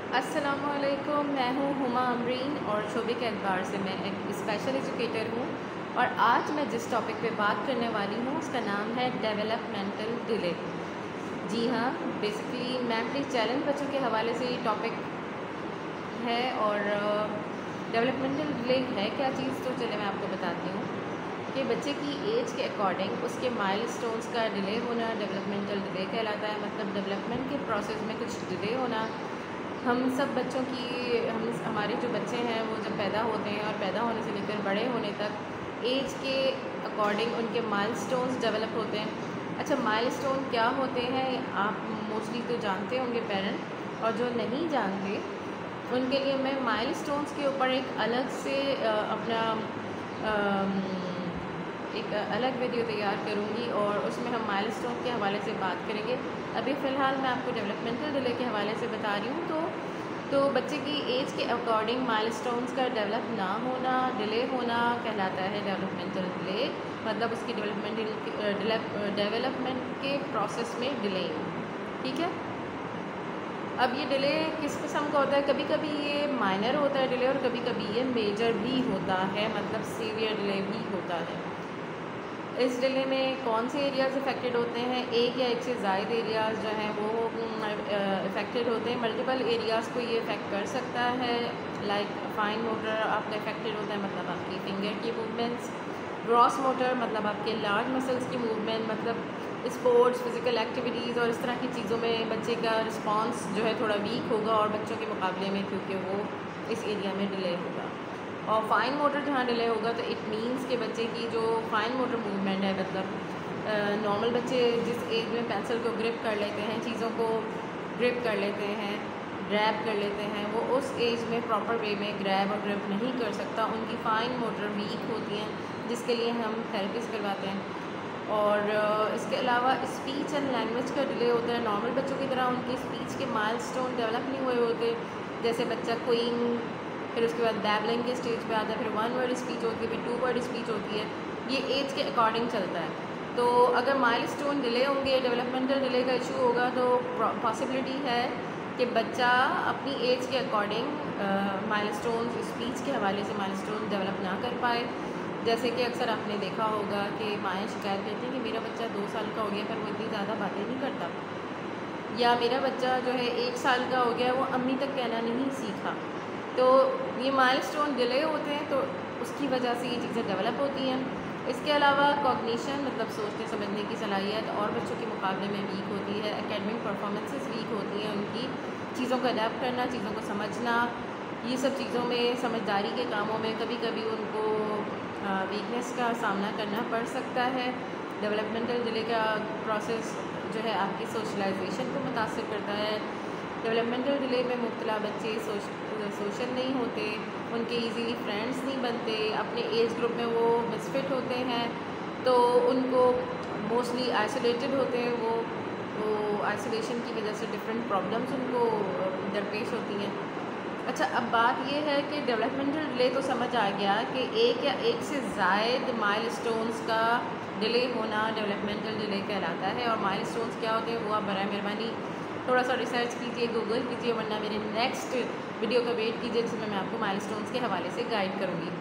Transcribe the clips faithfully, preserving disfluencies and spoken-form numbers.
अस्सलामुअलैकुम, मैं हूँ हुमा अमरीन और शोबे के एतबार से मैं एक स्पेशल एजुकेटर हूँ। और आज मैं जिस टॉपिक पे बात करने वाली हूँ उसका नाम है डेवलपमेंटल डिले। जी हाँ, बेसिकली मेंटली चैलेंज बच्चों के हवाले से ये टॉपिक है। और डेवलपमेंटल डिले है क्या चीज़, तो चले मैं आपको बताती हूँ कि बच्चे की एज के अकॉर्डिंग उसके माइलस्टोन्स का डिले होना डेवलपमेंटल डिले कहलाता है। मतलब डेवलपमेंट के प्रोसेस में कुछ डिले होना। हम सब बच्चों की हम हमारे जो बच्चे हैं वो जब पैदा होते हैं और पैदा होने से लेकर बड़े होने तक एज के अकॉर्डिंग उनके माइलस्टोन्स डेवलप होते हैं। अच्छा, माइलस्टोन क्या होते हैं आप मोस्टली तो जानते होंगे पेरेंट, और जो नहीं जानते उनके लिए मैं माइलस्टोन्स के ऊपर एक अलग से अपना एक अलग वीडियो तैयार करूँगी और उसमें हम माइलस्टोन के हवाले से बात करेंगे। अभी फ़िलहाल मैं आपको डेवलपमेंटल डिले के हवाले से बता रही हूँ। तो तो बच्चे की एज के अकॉर्डिंग माइलस्टोन्स का डेवलप ना होना, डिले होना कहलाता है डेवलपमेंटल डिले। मतलब उसकी डेवलपमेंटल डेवलपमेंट के प्रोसेस में डिले, ठीक है। अब ये डिले किस किस्म का होता है, कभी कभी ये माइनर होता है डिले और कभी कभी ये मेजर भी होता है, मतलब सीवियर डिले भी होता है। इस डिले में कौन से एरियाज़ इफ़ेक्टेड होते हैं, एक या एक से ज़ायद एरियाज़ जो हैं वो इफ़ेक्टेड होते हैं। मल्टीपल एरियाज़ को ये इफ़ेक्ट कर सकता है। लाइक फाइन मोटर आपका इफ़ेक्टेड होता है, मतलब आपकी फिंगर की मूवमेंट्स। ग्रॉस मोटर मतलब आपके लार्ज मसल्स की मूवमेंट, मतलब स्पोर्ट्स, फिज़िकल एक्टिविटीज़ और इस तरह की चीज़ों में बच्चे का रिस्पॉन्स जो है थोड़ा वीक होगा और बच्चों के मुकाबले में, क्योंकि वो इस एरिया में डिले होगा। और फाइन मोटर जहाँ डिले होगा तो इट मीन्स कि बच्चे की जो फाइन मोटर मूवमेंट है, मतलब नॉर्मल बच्चे जिस एज में पेंसिल को ग्रिप कर लेते हैं, चीज़ों को ग्रिप कर लेते हैं, ग्रैब कर लेते हैं, वो उस एज में प्रॉपर वे में ग्रैब और ग्रिप नहीं कर सकता। उनकी फ़ाइन मोटर वीक होती हैं, जिसके लिए हम थेरेपिस्ट करवाते हैं। और इसके अलावा स्पीच एंड लैंग्वेज का डिले होता है। नॉर्मल बच्चों की तरह उनकी स्पीच के माइलस्टोन डेवलप नहीं हुए होते। जैसे बच्चा क्वीन, फिर उसके बाद बैबलिंग के स्टेज पे आता है, फिर वन वर्ड स्पीच होती है, फिर टू वर्ड स्पीच होती है। ये एज के अकॉर्डिंग चलता है। तो अगर माइलस्टोन डिले होंगे, डेवलपमेंटल डिले का इशू होगा, तो पॉसिबिलिटी है कि बच्चा अपनी एज के अकॉर्डिंग माइलस्टोन स्पीच के हवाले से माइलस्टोन डेवलप ना कर पाए। जैसे कि अक्सर आपने देखा होगा कि माएँ शिकायत करती हैं कि मेरा बच्चा दो साल का हो गया पर वो इतनी ज़्यादा बातें नहीं करता, या मेरा बच्चा जो है एक साल का हो गया वो अम्मी तक कहना नहीं सीखा। तो ये माइलस्टोन डिले होते हैं, तो उसकी वजह से ये चीज़ें डेवलप होती हैं। इसके अलावा कॉग्निशन मतलब सोचने समझने की सलाहियत और बच्चों के मुकाबले में वीक होती है। एकेडमिक परफॉर्मेंसेस वीक होती हैं उनकी, चीज़ों को अडेप्ट करना, चीज़ों को समझना, ये सब चीज़ों में, समझदारी के कामों में कभी कभी उनको वीकनेस का सामना करना पड़ सकता है। डेवलपमेंटल डिले का प्रोसेस जो है आपकी सोशलाइजेशन को मुतासर करता है। डेवलपमेंटल डिले में मुब्तला बच्चे सोश सोशल नहीं होते, उनके इजीली फ्रेंड्स नहीं बनते, अपने एज ग्रुप में वो मिसफिट होते हैं, तो उनको मोस्टली आइसोलेटेड होते हैं। वो वो आइसोलेशन की वजह से डिफरेंट प्रॉब्लम्स उनको दरपेश होती हैं। अच्छा, अब बात ये है कि डेवलपमेंटल डिले तो समझ आ गया कि एक या एक से ज़ायद माइलस्टोन्स का डिले होना डेवलपमेंटल डिले कहलाता है। और माइलस्टोन्स क्या होते हैं वो आप बराए मेहरबानी थोड़ा सा रिसर्च कीजिए, गूगल कीजिए, वरना मेरे नेक्स्ट वीडियो का वेट कीजिए जिसमें मैं आपको माइलस्टोन्स के हवाले से गाइड करूँगी।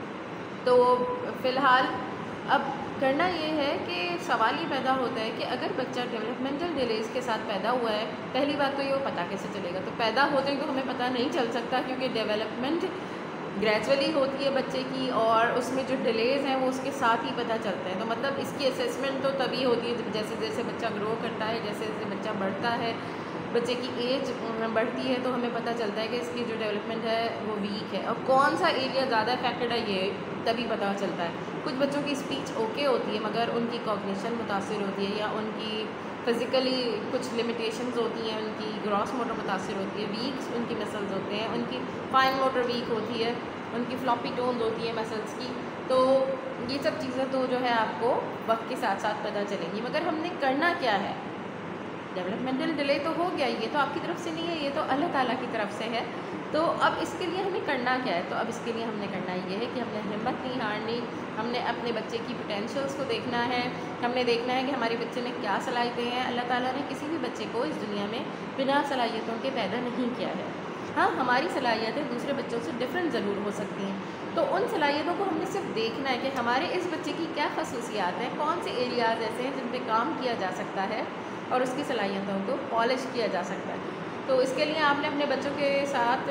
तो फ़िलहाल अब करना ये है कि सवाल ये पैदा होता है कि अगर बच्चा डेवलपमेंटल डिलेज़ के साथ पैदा हुआ है, पहली बात तो ये वो पता कैसे चलेगा। तो पैदा होते ही तो हमें पता नहीं चल सकता, क्योंकि डेवलपमेंट ग्रेजुअली होती है बच्चे की और उसमें जो डिलेज़ हैं वो उसके साथ ही पता चलता है। तो मतलब इसकी असेसमेंट तो तभी होती है जैसे जैसे बच्चा ग्रो करता है, जैसे जैसे बच्चा बढ़ता है, बच्चे की एज बढ़ती है, तो हमें पता चलता है कि इसकी जो डेवलपमेंट है वो वीक है। और कौन सा एरिया ज़्यादा इफेक्टेड है ये तभी पता चलता है। कुछ बच्चों की स्पीच ओके होती है मगर उनकी कॉग्निशन मुतासिर होती है, या उनकी फ़िज़िकली कुछ लिमिटेशंस होती हैं, उनकी ग्रॉस मोटर मुतासिर होती है, वीक उनकी मसल्स होते हैं, उनकी फाइन मोटर वीक होती है, उनकी फ्लॉपी टोन्स होती है मसल्स की। तो ये सब चीज़ें तो जो है आपको वक्त के साथ साथ पता चलेंगी। मगर हमने करना क्या है, डेवलपमेंटल डिले तो हो गया, ये तो आपकी तरफ से नहीं है, ये तो अल्लाह ताला की तरफ से है। तो अब इसके लिए हमें करना क्या है, तो अब इसके लिए हमने करना ये है कि हमने हिम्मत नहीं हारनी। हमने अपने बच्चे की पोटेंशियल्स को देखना है, हमने देखना है कि हमारे बच्चे में क्या सलाहियतें हैं। अल्लाह ताला ने किसी भी बच्चे को इस दुनिया में बिना सलाहियतों के पैदा नहीं किया है। हाँ, हमारी सलाहियतें दूसरे बच्चों से डिफरेंट ज़रूर हो सकती हैं, तो उन सलाहियतों को हमने सिर्फ देखना है कि हमारे इस बच्चे की क्या खसूसियात हैं, कौन से एरियाज़ ऐसे हैं जिन पे काम किया जा सकता है और उसकी सलाहियतों को पॉलिश किया जा सकता है। तो इसके लिए आपने अपने बच्चों के साथ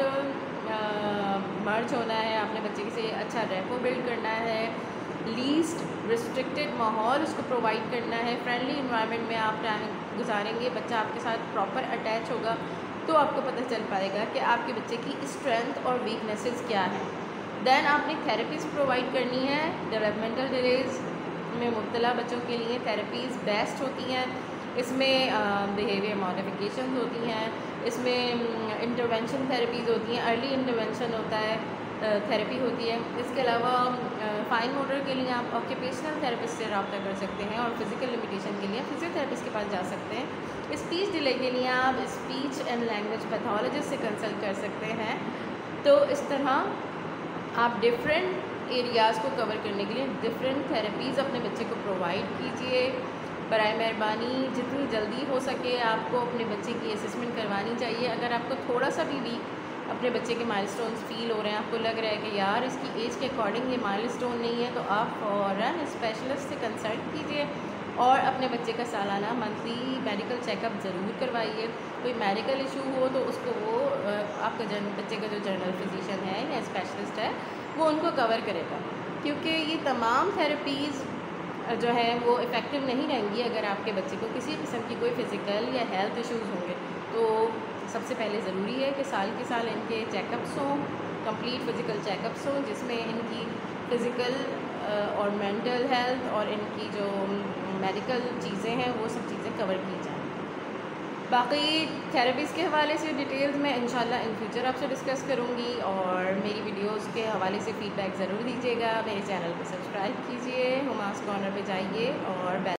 मर्ज होना है, अपने बच्चे से अच्छा रेपो बिल्ड करना है, लीस्ट रिस्ट्रिक्टेड माहौल उसको प्रोवाइड करना है, फ्रेंडली इन्वायरमेंट में आप टाइम गुजारेंगे, बच्चा आपके साथ प्रॉपर अटैच होगा, तो आपको पता चल पाएगा कि आपके बच्चे की स्ट्रेंथ और वीकनेसेस क्या हैं। दैन आपने थेरेपीज़ प्रोवाइड करनी है। डेवलपमेंटल डिलेज़ में मुब्तला बच्चों के लिए थेरेपीज़ बेस्ट होती हैं। इसमें बिहेवियर मॉडिफिकेशन होती हैं, इसमें इंटरवेंशन थेरेपीज़ होती हैं, अर्ली इंटरवेंशन होता है, थेरेपी होती है। इसके अलावा फाइन मोटर के लिए आप ऑक्यूपेशनल थेरेपिस्ट से रब्ता कर सकते हैं और फिज़िकल लिमिटेशन के लिए फिजियोथेरेपिस्ट के पास जा सकते हैं। स्पीच डिले के लिए आप स्पीच एंड लैंग्वेज पैथोलॉजिस्ट से कंसल्ट कर सकते हैं। तो इस तरह आप डिफरेंट एरियाज़ को कवर करने के लिए डिफरेंट थेरेपीज़ अपने बच्चे को प्रोवाइड कीजिए। बराए मेहरबानी जितनी जल्दी हो सके आपको अपने बच्चे की असेसमेंट करवानी चाहिए। अगर आपको थोड़ा सा भी वीक अपने बच्चे के माइलस्टोन्स फील हो रहे हैं, आपको लग रहा है कि यार इसकी एज के अकॉर्डिंग ये माइलस्टोन नहीं है, तो आप फ़ौरन स्पेशलिस्ट से कंसल्ट कीजिए और अपने बच्चे का सालाना मंथली मेडिकल चेकअप ज़रूर करवाइए। कोई मेडिकल इशू हो तो उसको वो आपका जन बच्चे का जो जनरल फिजिशियन है या स्पेशलिस्ट है वो उनको कवर करेगा, क्योंकि ये तमाम थेरेपीज़ जो है वो इफ़ेक्टिव नहीं रहेंगी अगर आपके बच्चे को किसी किस्म की कोई फ़िज़िकल या हेल्थ इश्यूज़ होंगे। तो सबसे पहले ज़रूरी है कि साल के साल इनके चेकअप्स हों, कंप्लीट फ़िज़िकल चेकअप्स हों, जिसमें इनकी फ़िज़िकल और मेंटल हेल्थ और इनकी जो मेडिकल चीज़ें हैं वो सब चीज़ें कवर की जाएँ। बाकी थेरेपीज़ के हवाले से डिटेल्स मैं इंशाल्लाह इन फ्यूचर आपसे डिस्कस करूँगी और मेरी वीडियोस के हवाले से फ़ीडबैक ज़रूर दीजिएगा। मेरे चैनल को सब्सक्राइब कीजिए, हुमास कॉर्नर पे जाइए और